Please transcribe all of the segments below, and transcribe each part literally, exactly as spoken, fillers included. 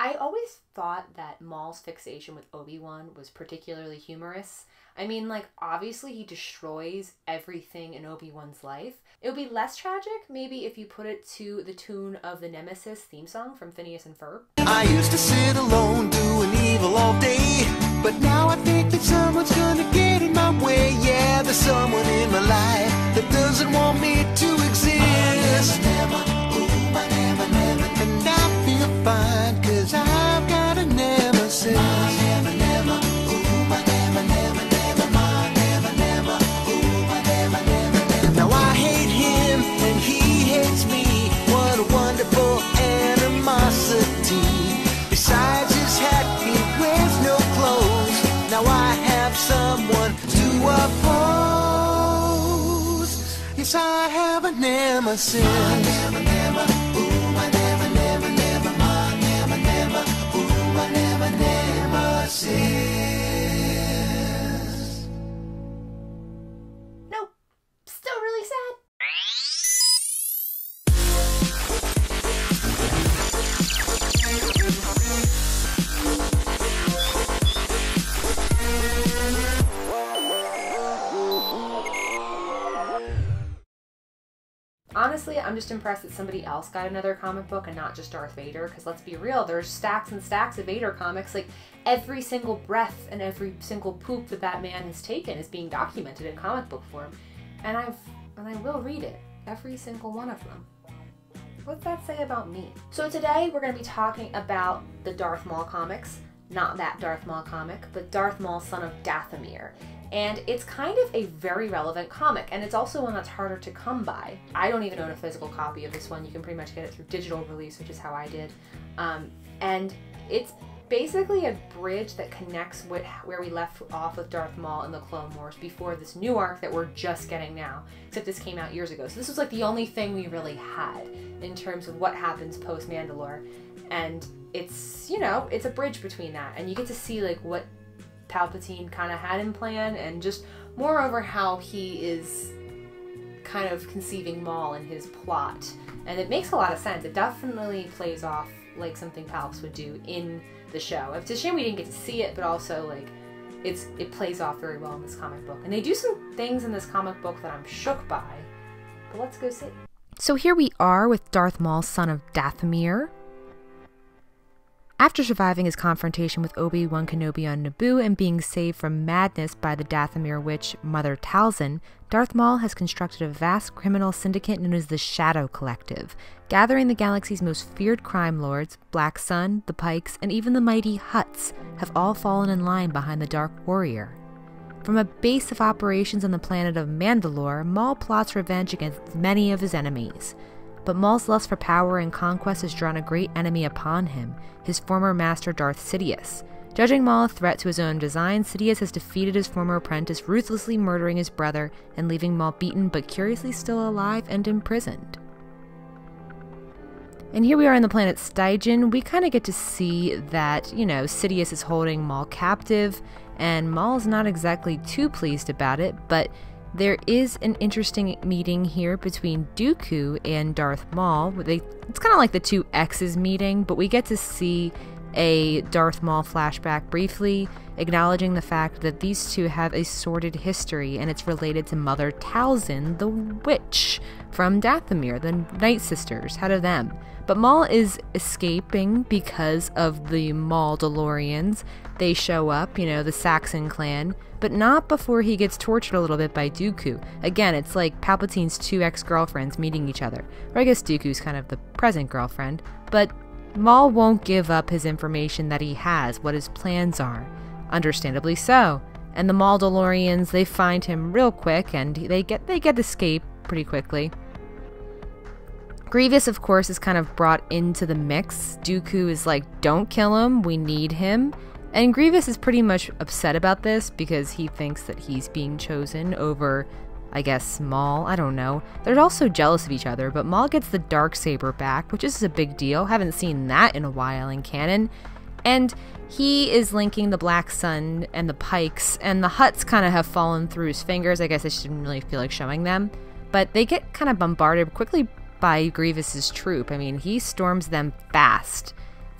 I always thought that Maul's fixation with Obi-Wan was particularly humorous. I mean, like, obviously he destroys everything in Obi-Wan's life. It would be less tragic, maybe, if you put it to the tune of the Nemesis theme song from Phineas and Ferb. I used to sit alone doing evil all day, but now I think that someone's gonna get in my way. Yeah, there's someone in my life that doesn't want me to exist. Never, never, ooh, I never, never. And I feel fine, cause I've got a nemesis. My never, never, ooh, my never, never, never. My never, never, ooh, my never, never, never. Now I hate him and he hates me. What a wonderful animosity. Besides his hat, he wears no clothes. Now I have someone to oppose. Yes, I have a nemesis. My never, never, ooh, my never, never, never. My never, never, ooh, my never, nemesis. Nope. Still really sad. Honestly, I'm just impressed that somebody else got another comic book and not just Darth Vader, because let's be real, there's stacks and stacks of Vader comics. Like, every single breath and every single poop that that man has taken is being documented in comic book form. And I've, and I will read it. Every single one of them. What's that say about me? So today we're going to be talking about the Darth Maul comics. Not that Darth Maul comic, but Darth Maul, son of Dathomir. And it's kind of a very relevant comic, and it's also one that's harder to come by. I don't even own a physical copy of this one. You can pretty much get it through digital release, which is how I did. Um, and it's basically a bridge that connects with where we left off with Darth Maul in the Clone Wars before this new arc that we're just getting now, except this came out years ago. So this was like the only thing we really had in terms of what happens post Mandalore. And it's, you know, it's a bridge between that, and you get to see like what Palpatine kind of had in plan, and just moreover how he is kind of conceiving Maul in his plot. And it makes a lot of sense. It definitely plays off like something Palps would do in the show. It's a shame we didn't get to see it, but also like it's it plays off very well in this comic book. And they do some things in this comic book that I'm shook by. But let's go see. So here we are with Darth Maul, son of Dathomir. After surviving his confrontation with Obi-Wan Kenobi on Naboo and being saved from madness by the Dathomir witch, Mother Talzin, Darth Maul has constructed a vast criminal syndicate known as the Shadow Collective, gathering the galaxy's most feared crime lords. Black Sun, the Pikes, and even the mighty Hutts have all fallen in line behind the Dark Warrior. From a base of operations on the planet of Mandalore, Maul plots revenge against many of his enemies. But Maul's lust for power and conquest has drawn a great enemy upon him, his former master Darth Sidious. Judging Maul a threat to his own design, Sidious has defeated his former apprentice, ruthlessly murdering his brother and leaving Maul beaten but curiously still alive and imprisoned. And here we are on the planet Stygian. We kind of get to see that, you know, Sidious is holding Maul captive, and Maul's not exactly too pleased about it, but there is an interesting meeting here between Dooku and Darth Maul. They, it's kind of like the two exes meeting, but we get to see a Darth Maul flashback briefly, acknowledging the fact that these two have a sordid history, and it's related to Mother Talzin, the witch from Dathomir, the Night Sisters, head of them. But Maul is escaping because of the Mandalorians. They show up, you know, the Saxon clan, but not before he gets tortured a little bit by Dooku. Again, it's like Palpatine's two ex-girlfriends meeting each other. Or I guess Dooku's kind of the present girlfriend. But Maul won't give up his information that he has, what his plans are. Understandably so. And the Mandalorians, they find him real quick, and they get they get escape pretty quickly. Grievous, of course, is kind of brought into the mix. Dooku is like, don't kill him, we need him. And Grievous is pretty much upset about this because he thinks that he's being chosen over, I guess, Maul. I don't know. They're also jealous of each other, but Maul gets the Darksaber back, which is a big deal. Haven't seen that in a while in canon. And he is linking the Black Sun and the Pikes, and the Hutts kind of have fallen through his fingers. I guess I shouldn't really feel like showing them. But they get kind of bombarded quickly by Grievous's troop. I mean, he storms them fast.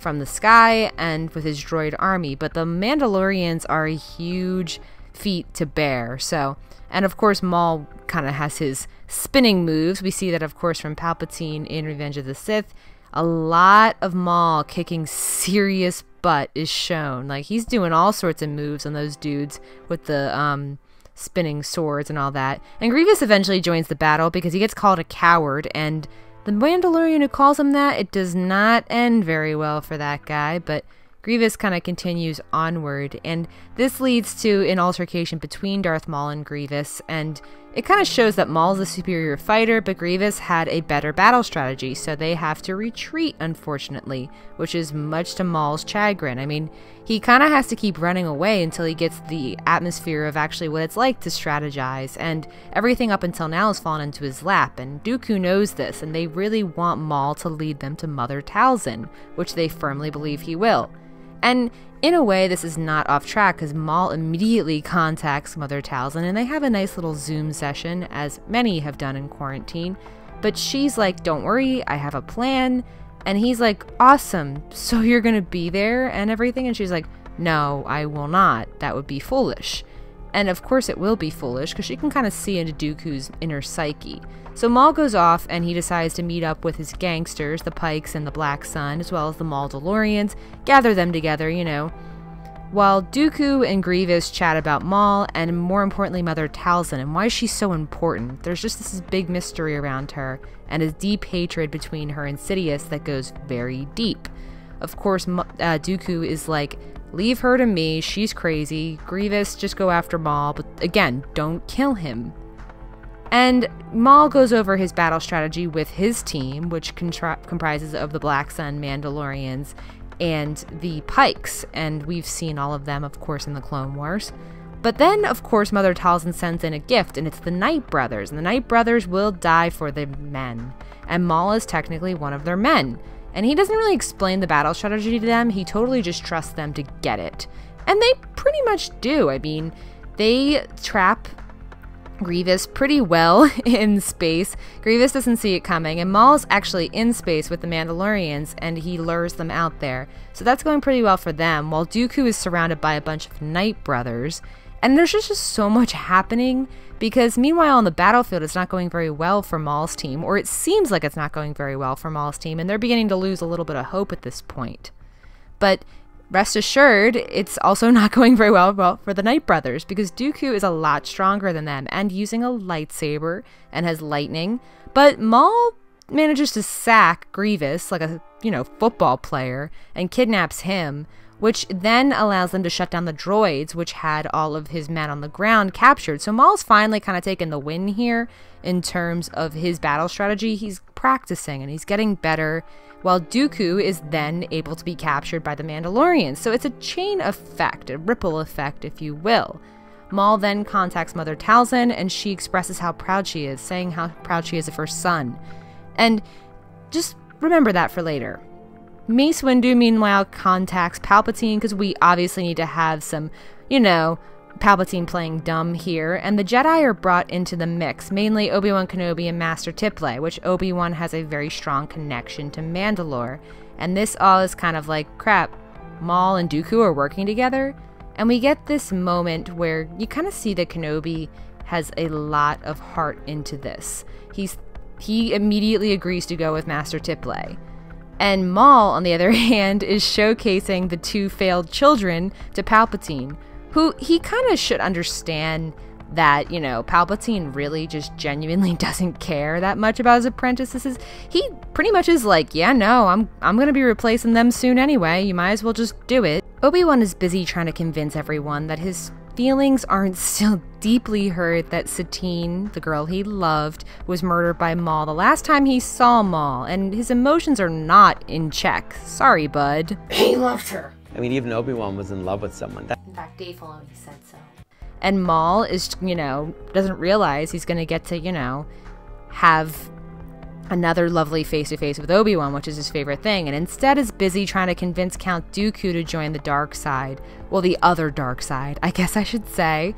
from the sky and with his droid army, but the Mandalorians are a huge feat to bear. So, and of course Maul kind of has his spinning moves. We see that, of course, from Palpatine in Revenge of the Sith. A lot of Maul kicking serious butt is shown. Like, he's doing all sorts of moves on those dudes with the um spinning swords and all that. And Grievous eventually joins the battle because he gets called a coward, and the Mandalorian who calls him that, it does not end very well for that guy, but Grievous kind of continues onward, and this leads to an altercation between Darth Maul and Grievous, and it kind of shows that Maul's a superior fighter, but Grievous had a better battle strategy, so they have to retreat, unfortunately, which is much to Maul's chagrin. I mean, he kind of has to keep running away until he gets the atmosphere of actually what it's like to strategize, and everything up until now has fallen into his lap, and Dooku knows this, and they really want Maul to lead them to Mother Talzin, which they firmly believe he will. And in a way, this is not off track because Maul immediately contacts Mother Talzin, and they have a nice little Zoom session, as many have done in quarantine. But she's like, don't worry, I have a plan. And he's like, awesome, so you're going to be there and everything? And she's like, no, I will not. That would be foolish. And of course it will be foolish because she can kind of see into Dooku's inner psyche. So Maul goes off and he decides to meet up with his gangsters, the Pikes and the Black Sun, as well as the Mandalorians, gather them together, you know, while Dooku and Grievous chat about Maul and, more importantly, Mother Talzin and why she's so important. There's just this big mystery around her and a deep hatred between her and Sidious that goes very deep. Of course, uh, Dooku is like, leave her to me, she's crazy. Grievous, just go after Maul, but again, don't kill him. And Maul goes over his battle strategy with his team, which contra- comprises of the Black Sun Mandalorians and the Pikes, and we've seen all of them, of course, in the Clone Wars. But then, of course, Mother Talzin sends in a gift, and it's the Night Brothers, and the Night Brothers will die for the men, and Maul is technically one of their men. And he doesn't really explain the battle strategy to them, he totally just trusts them to get it. And they pretty much do. I mean, they trap Grievous pretty well in space. Grievous doesn't see it coming, and Maul's actually in space with the Mandalorians, and he lures them out there. So that's going pretty well for them, while Dooku is surrounded by a bunch of Night Brothers. And there's just, just so much happening, because meanwhile on the battlefield it's not going very well for Maul's team, or it seems like it's not going very well for Maul's team, and they're beginning to lose a little bit of hope at this point. But rest assured, it's also not going very well for the Night Brothers, because Dooku is a lot stronger than them and using a lightsaber and has lightning. But Maul manages to sack Grievous like a, you know, football player and kidnaps him, which then allows them to shut down the droids, which had all of his men on the ground captured. So Maul's finally kind of taken the win here in terms of his battle strategy. He's practicing and he's getting better, while Dooku is then able to be captured by the Mandalorians. So it's a chain effect, a ripple effect, if you will. Maul then contacts Mother Talzin, and she expresses how proud she is, saying how proud she is of her son. And just remember that for later. Mace Windu, meanwhile, contacts Palpatine, because we obviously need to have some, you know, Palpatine playing dumb here, and the Jedi are brought into the mix, mainly Obi-Wan Kenobi and Master Tipple, which Obi-Wan has a very strong connection to Mandalore, and this all is kind of like, crap, Maul and Dooku are working together, and we get this moment where you kind of see that Kenobi has a lot of heart into this. He's he immediately agrees to go with Master Tipple. And Maul, on the other hand, is showcasing the two failed children to Palpatine, who he kind of should understand that, you know, Palpatine really just genuinely doesn't care that much about his apprentices. He pretty much is like, yeah, no, I'm I'm going to be replacing them soon anyway. You might as well just do it. Obi-Wan is busy trying to convince everyone that his feelings aren't still deeply hurt that Satine, the girl he loved, was murdered by Maul the last time he saw Maul, and his emotions are not in check. Sorry, bud. He loved her. I mean, even Obi-Wan was in love with someone. That In fact, Dave Filoni said so. And Maul is, you know, doesn't realize he's going to get to, you know, have another lovely face-to-face with Obi-Wan, which is his favorite thing, and instead is busy trying to convince Count Dooku to join the dark side. Well, the other dark side, I guess I should say.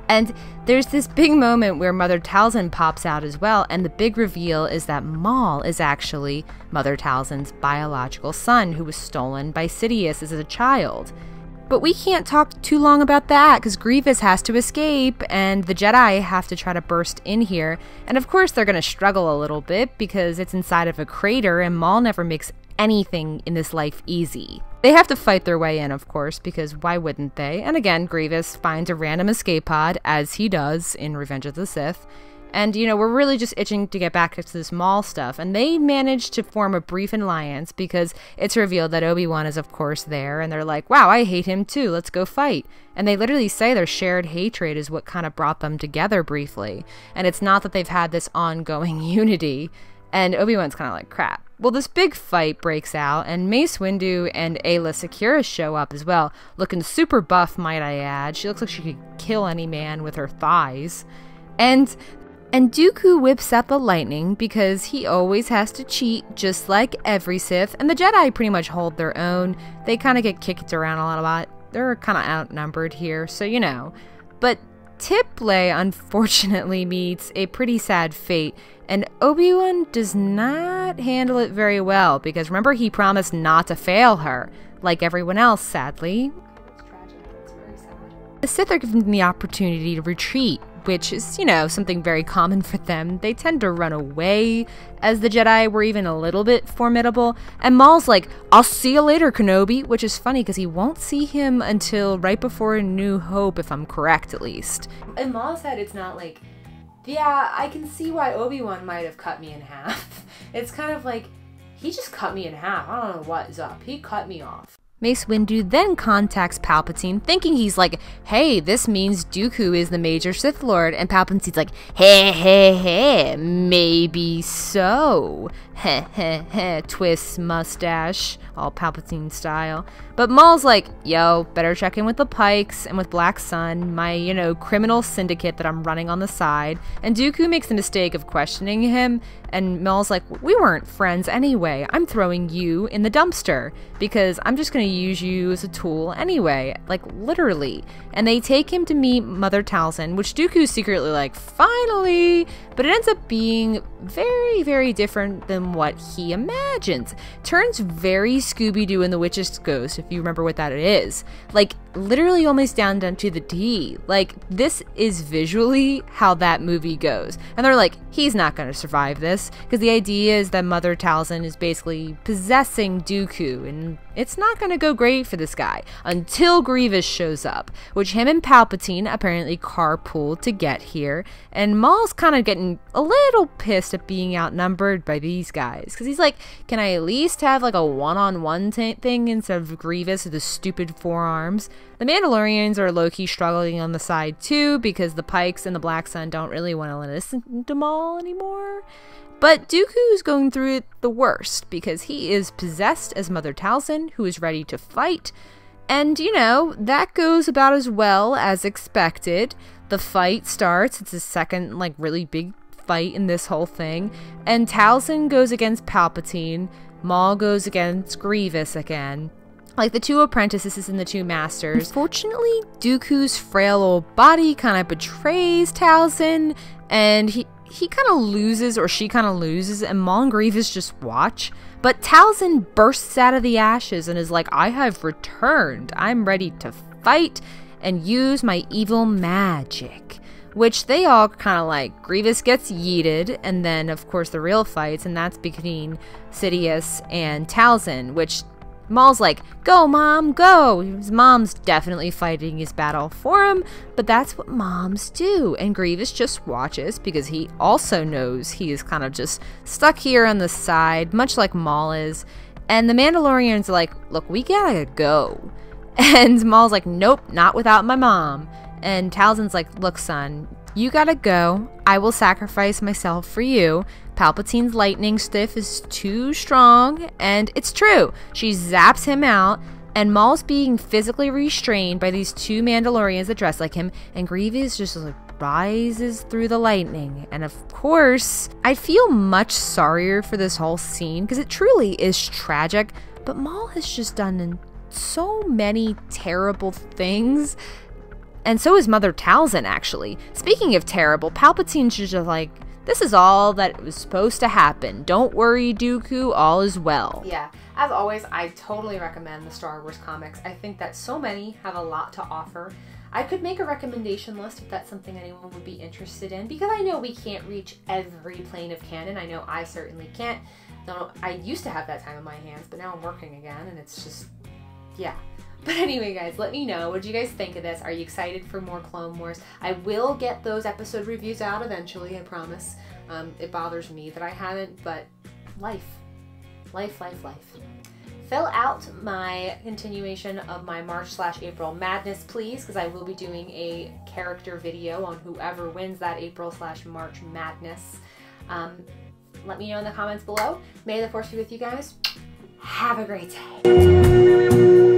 And there's this big moment where Mother Talzin pops out as well, and the big reveal is that Maul is actually Mother Talzin's biological son who was stolen by Sidious as a child. But we can't talk too long about that because Grievous has to escape and the Jedi have to try to burst in here. And of course they're going to struggle a little bit because it's inside of a crater and Maul never makes anything in this life easy. They have to fight their way in, of course, because why wouldn't they? And again, Grievous finds a random escape pod, as he does in Revenge of the Sith. And, you know, we're really just itching to get back to this Maul stuff. And they manage to form a brief alliance because it's revealed that Obi-Wan is, of course, there. And they're like, wow, I hate him too. Let's go fight. And they literally say their shared hatred is what kind of brought them together briefly. And it's not that they've had this ongoing unity. And Obi-Wan's kind of like, crap. Well, this big fight breaks out, and Mace Windu and Aayla Secura show up as well, looking super buff, might I add. She looks like she could kill any man with her thighs. And and Dooku whips out the lightning because he always has to cheat, just like every Sith. And the Jedi pretty much hold their own. They kind of get kicked around a lot. They're kind of outnumbered here, so you know. But Tipley unfortunately meets a pretty sad fate, and Obi-Wan does not handle it very well because remember he promised not to fail her, like everyone else, sadly. It's tragic. It's very sad. The Sith are given the opportunity to retreat, which is, you know, something very common for them. They tend to run away, as the Jedi were even a little bit formidable. And Maul's like, I'll see you later, Kenobi, which is funny because he won't see him until right before A New Hope, if I'm correct, at least. In Maul's head, it's not like, yeah, I can see why Obi-Wan might have cut me in half. It's kind of like, he just cut me in half. I don't know what is up. He cut me off. Mace Windu then contacts Palpatine, thinking he's like, hey, this means Dooku is the major Sith Lord, and Palpatine's like, hey, hey, hey, maybe so. Heh, heh, heh, twists mustache, all Palpatine style. But Maul's like, yo, better check in with the Pikes and with Black Sun, my, you know, criminal syndicate that I'm running on the side. And Dooku makes the mistake of questioning him, and Maul's like, we weren't friends anyway. I'm throwing you in the dumpster because I'm just going to use you as a tool anyway, like literally. And they take him to meet Mother Talzin, which Dooku's secretly like, finally, but it ends up being very, very different than what he imagines. Turns very Scooby-Doo and the Witch's Ghost, if you remember what that is. Like, literally almost down, down to the T. Like, this is visually how that movie goes. And they're like, he's not going to survive this, because the idea is that Mother Talzin is basically possessing Dooku, and it's not going to go great for this guy until Grievous shows up, which him and Palpatine apparently carpooled to get here, and Maul's kind of getting a little pissed at being outnumbered by these guys, because he's like, can I at least have like a one-on-one t- thing instead of Grievous with the stupid forearms? The Mandalorians are low-key struggling on the side too, because the Pikes and the Black Sun don't really want to listen to Maul anymore. But Dooku's going through it the worst, because he is possessed as Mother Talzin, who is ready to fight. And, you know, that goes about as well as expected. The fight starts. It's the second, like, really big fight in this whole thing. And Talzin goes against Palpatine. Maul goes against Grievous again. Like the two apprentices and the two masters. Unfortunately, Dooku's frail old body kind of betrays Talzin, and he he kind of loses, or she kind of loses, and Maul and Grievous just watch. But Talzin bursts out of the ashes and is like, I have returned. I'm ready to fight and use my evil magic. Which they all kind of like. Grievous gets yeeted, and then, of course, the real fights, and that's between Sidious and Talzin, which Maul's like, go, Mom, go! His mom's definitely fighting his battle for him, but that's what moms do. And Grievous just watches because he also knows he is kind of just stuck here on the side, much like Maul is. And the Mandalorians are like, look, we gotta go. And Maul's like, nope, not without my mom. And Talzin's like, look, son, you gotta go. I will sacrifice myself for you. Palpatine's lightning stiff is too strong, and it's true. She zaps him out, and Maul's being physically restrained by these two Mandalorians that dress like him, and Grievous just like rises through the lightning. And of course, I feel much sorrier for this whole scene, because it truly is tragic, but Maul has just done so many terrible things. and so is Mother Talzin, actually. Speaking of terrible, Palpatine's just like, this is all that was supposed to happen. Don't worry, Dooku, all is well. Yeah, as always, I totally recommend the Star Wars comics. I think that so many have a lot to offer. I could make a recommendation list if that's something anyone would be interested in, because I know we can't reach every plane of canon. I know I certainly can't. No, I used to have that time in my hands, but now I'm working again, and it's just, yeah. But anyway, guys, let me know. What do you guys think of this? Are you excited for more Clone Wars? I will get those episode reviews out eventually, I promise. Um, it bothers me that I haven't, but life. Life, life, life. Fill out my continuation of my March slash April Madness, please, because I will be doing a character video on whoever wins that April slash March Madness. Um, let me know in the comments below. May the Force be with you guys. Have a great day.